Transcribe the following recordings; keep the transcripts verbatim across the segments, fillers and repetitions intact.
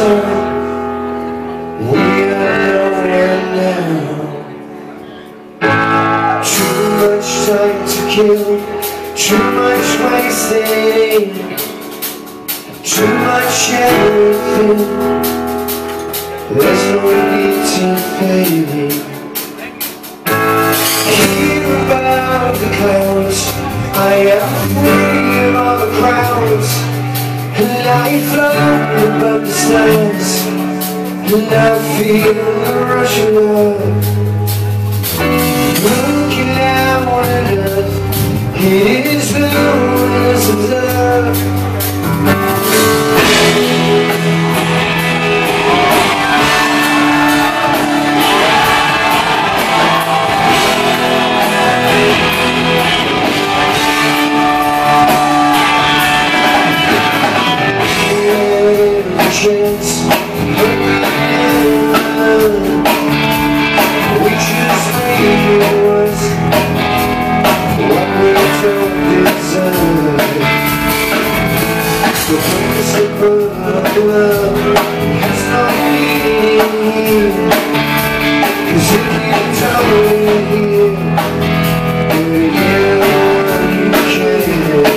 We are nowhere now. Too much time to kill, too much wasting, too much everything. There's no need to fade. Hear about the clouds, I am free of all the crowds, and I float above the stars, and I feel the rush of love. Looking at one another, it is the loneliness of love. Chance, we just realize what we don't deserve. The principle of love has no meaning, 'cause if you tell me here, you're here when you can.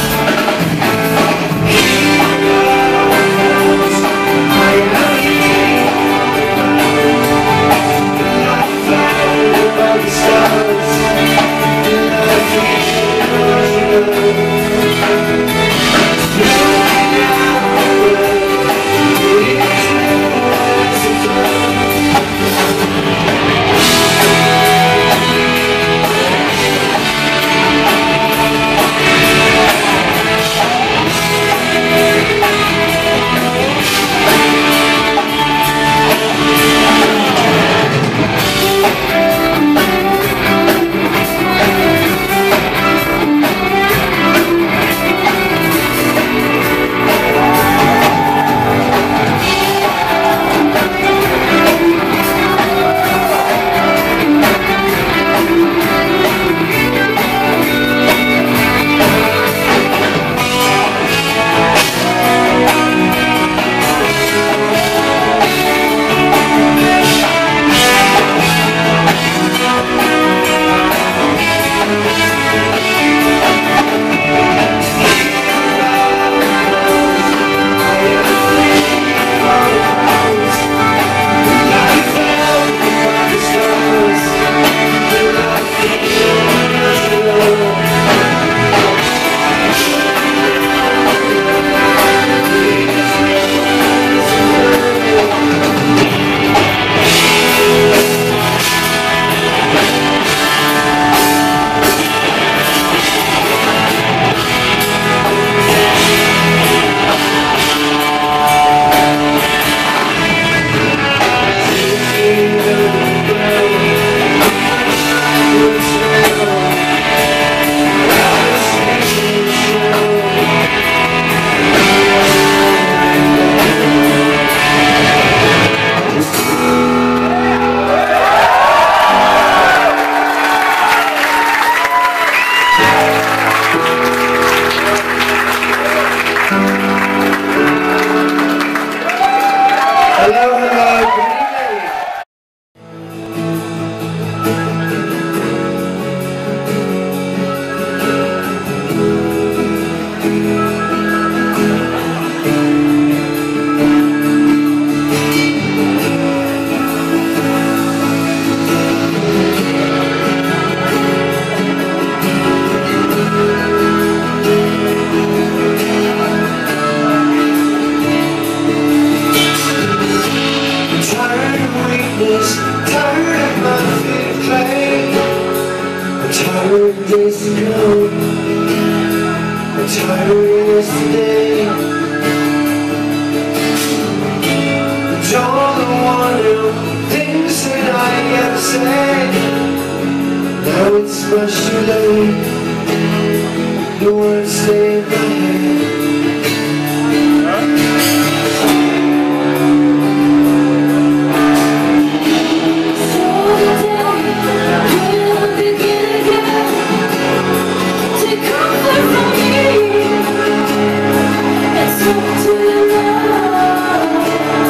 Hello, hello, good evening. Tired of my feet of clay, I'm tired of days ago, I'm tired of yesterday. Don't want to things that I ever said. Now it's much too late, the words stay in my head. To love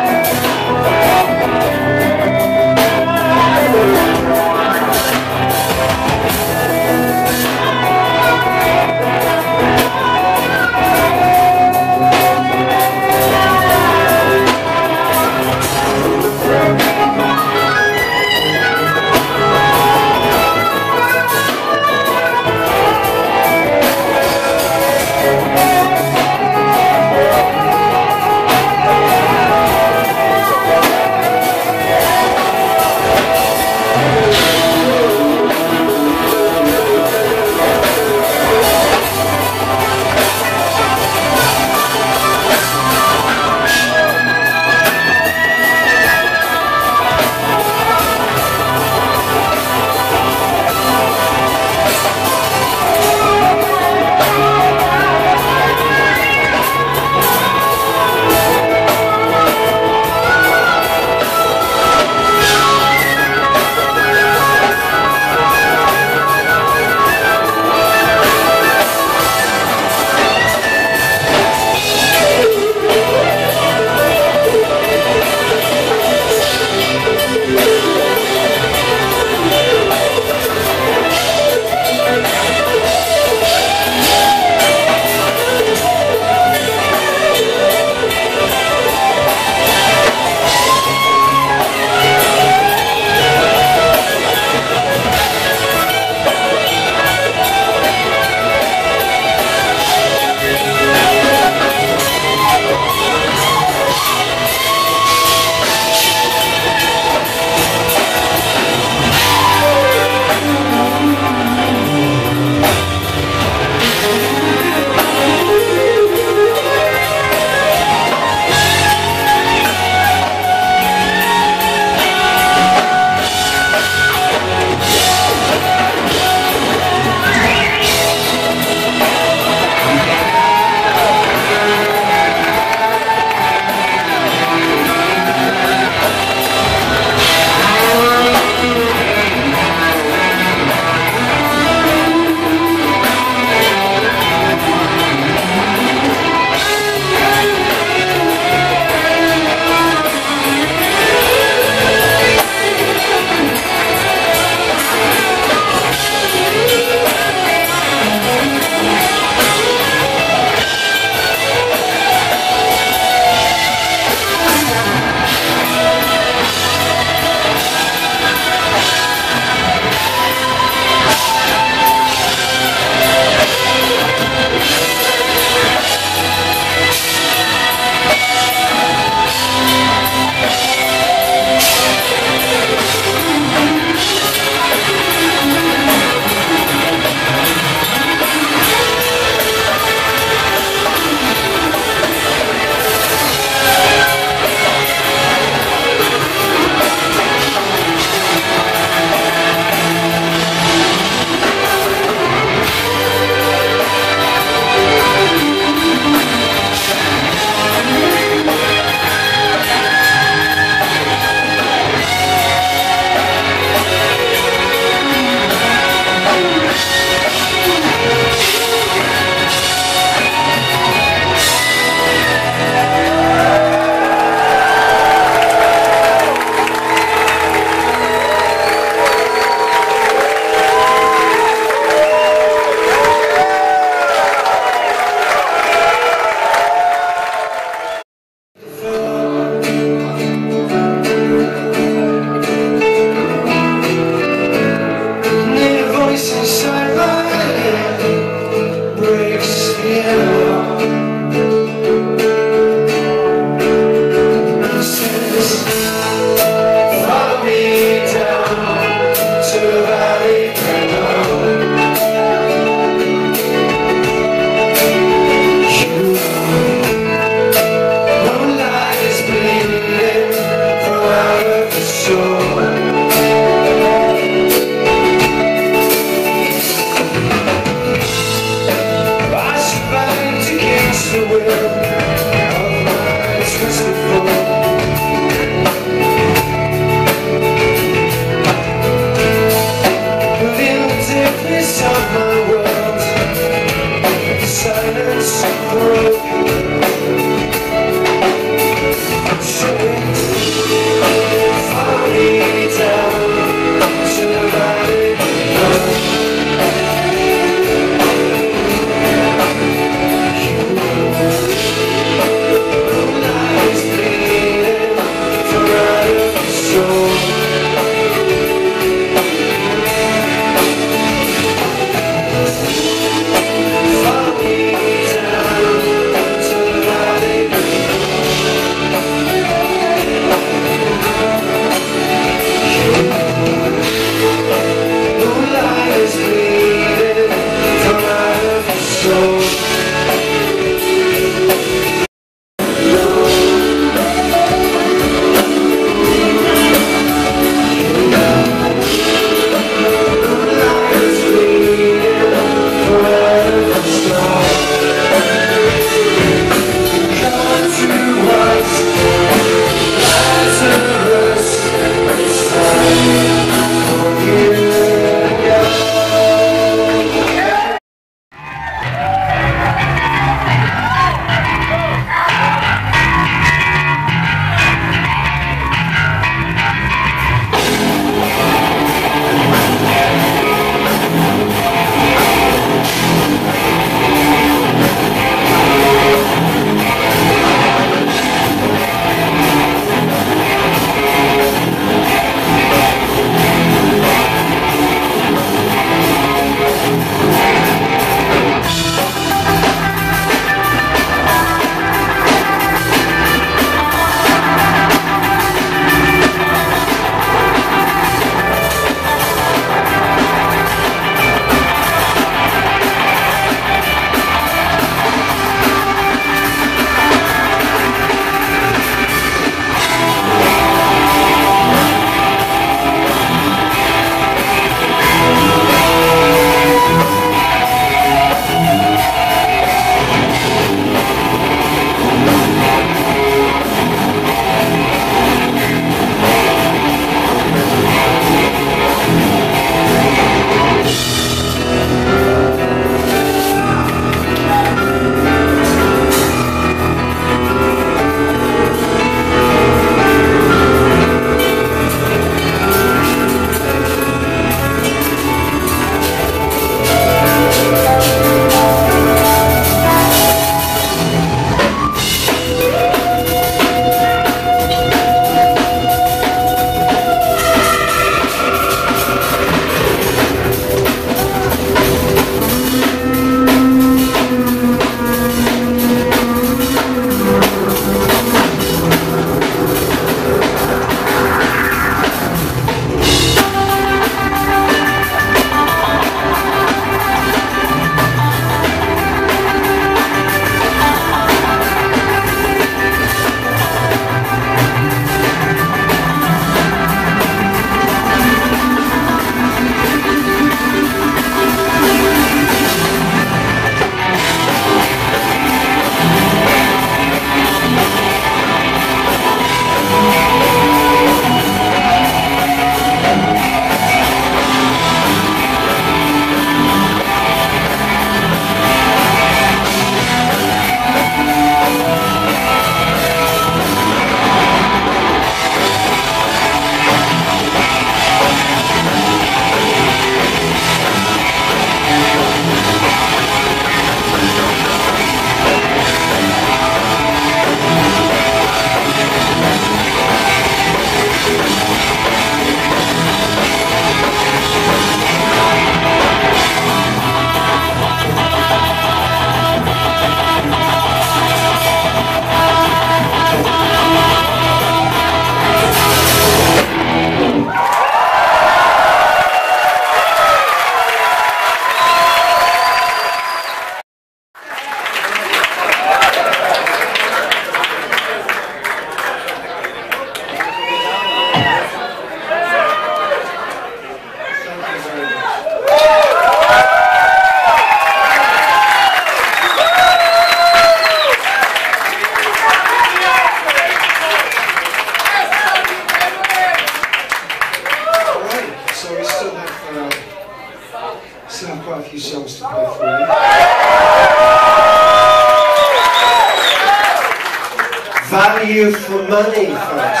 value for money, folks.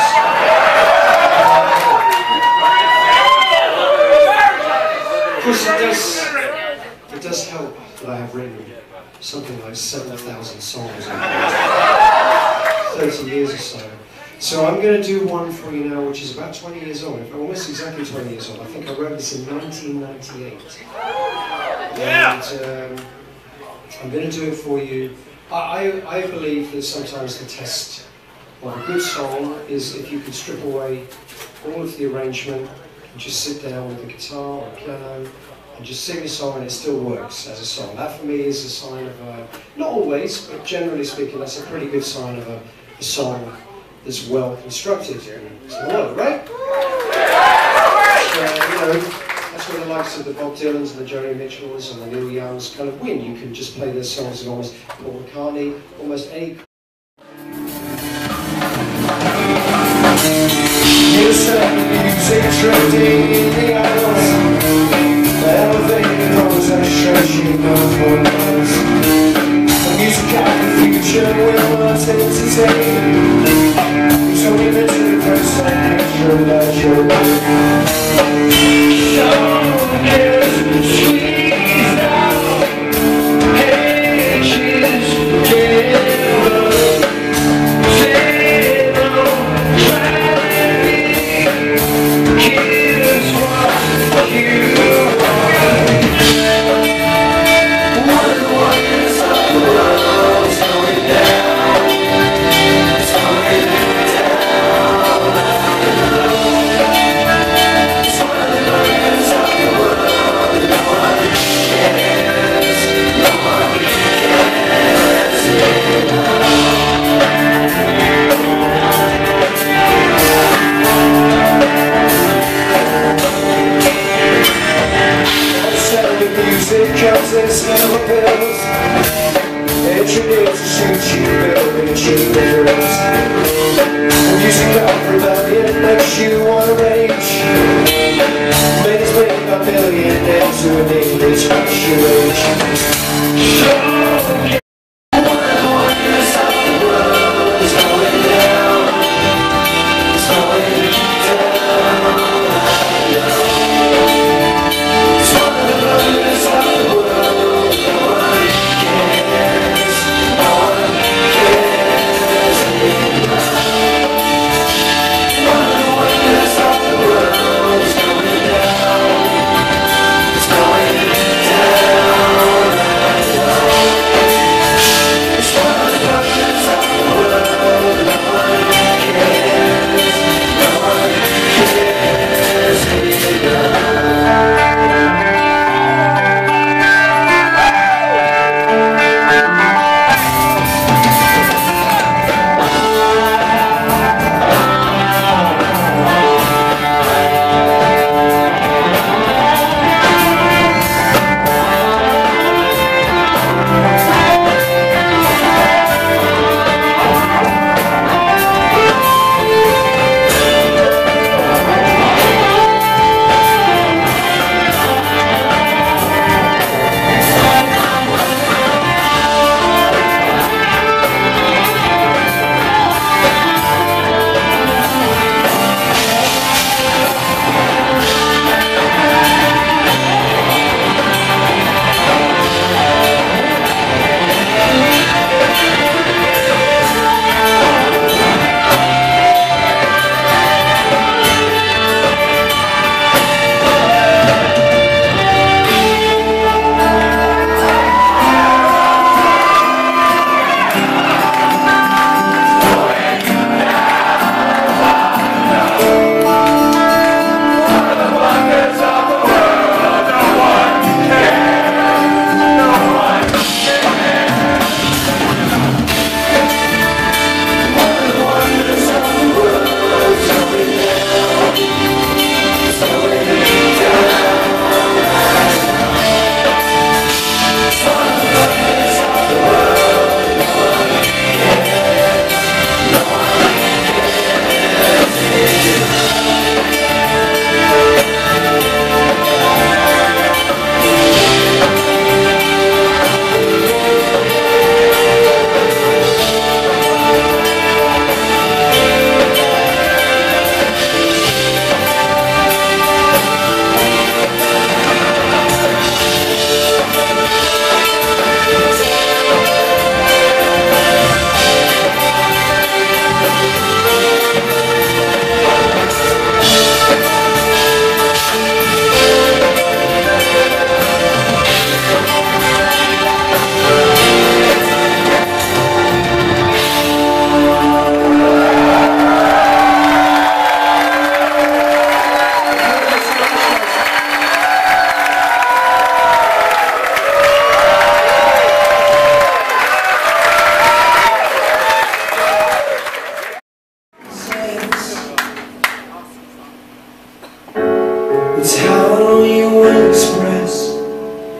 Of course, it does, it does help that I have written something like seven thousand songs in thirty years or so. So I'm going to do one for you now, which is about twenty years old, almost exactly twenty years old. I think I wrote this in nineteen ninety-eight. Yeah. And um, I'm going to do it for you. I, I believe that sometimes the test of a good song is if you could strip away all of the arrangement and just sit down with a guitar or a piano and just sing a song and it still works as a song. That for me is a sign of a, not always, but generally speaking, that's a pretty good sign of a, a song that's well constructed. It's a lot, right? So, you know, that's where the likes of the Bob Dylans and the Joni Mitchells and the Neil Youngs kind of win. You can just play their songs in almost Paul McCartney, almost any. Music drifting in the hours, the elevated roads are stretching up for miles. The music of the future will not entertain. It's only meant to be first and picture that you're so good, squeezed out, edges, together, zero, gravity, here's what you want. One of the wonders of the world's going down, it's going down.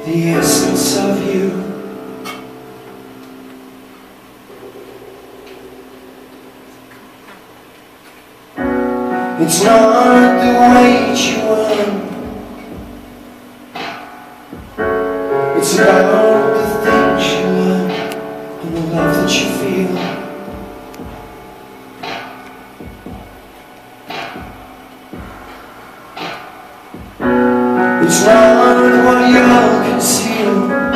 the essence of you. It's not the weight you earn, it's about the things you learn and the love that you feel. It's not what you'll conceal.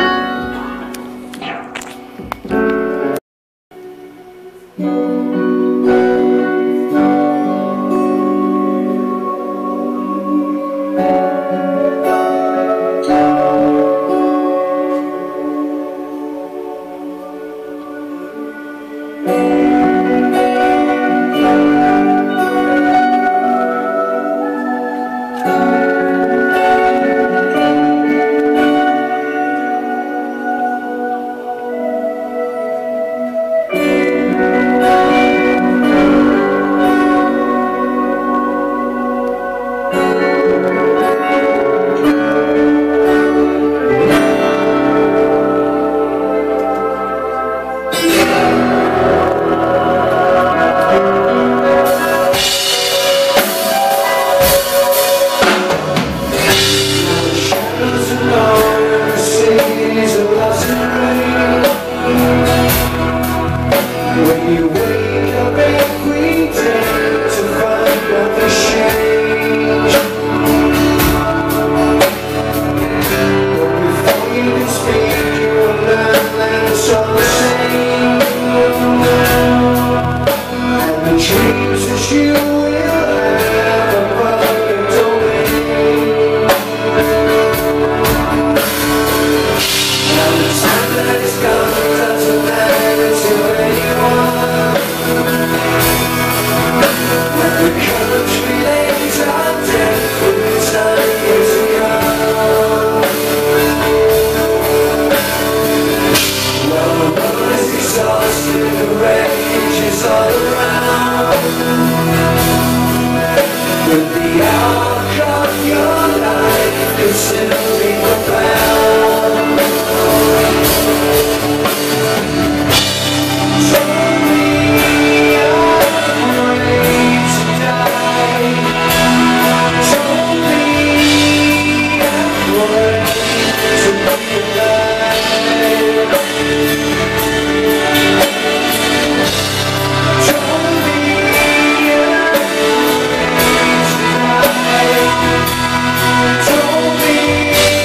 When you wake up every day to find nothing changed, but before you can speak, you will learn that it's all the same. And the dreams that you will have are public domain. Now the time that is gone doesn't matter to anyone. When the country lays on deck for the time years to come, well, the world is exhausted, the rage is all around, but the arc of your life is simply profound. Don't be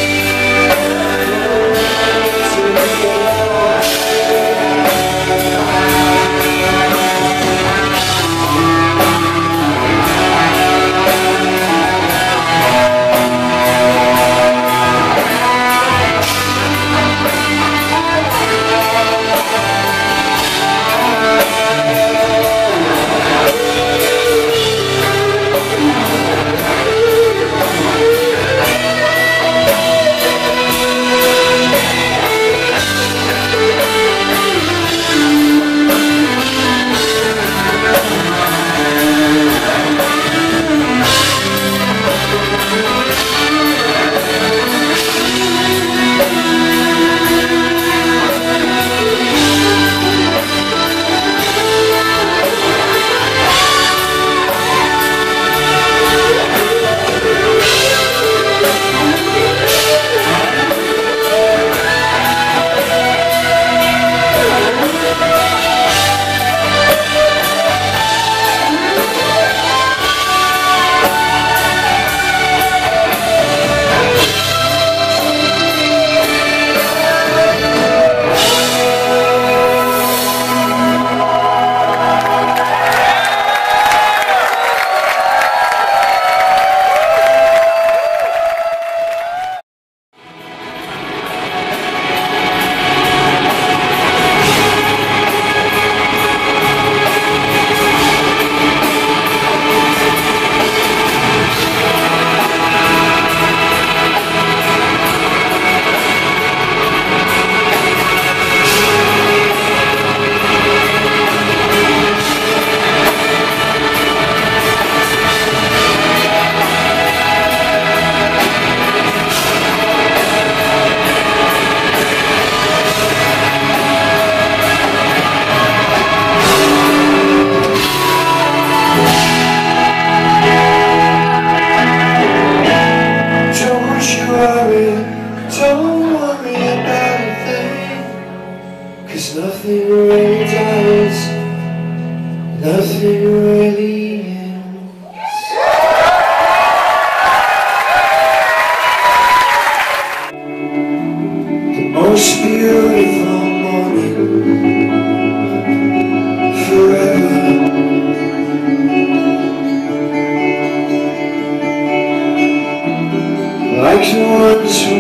much